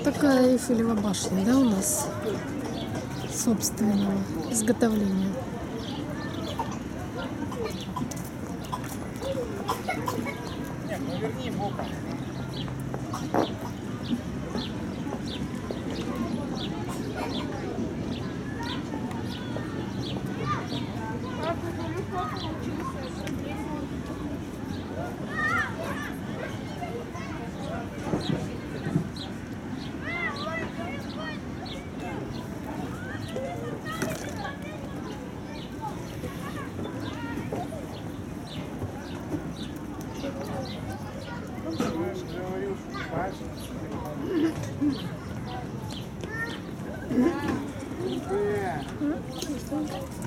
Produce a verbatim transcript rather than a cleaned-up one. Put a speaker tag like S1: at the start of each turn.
S1: такая Эйфелева башня, да, у нас собственного изготовления.
S2: Нет, ну верни боком. Говорил, что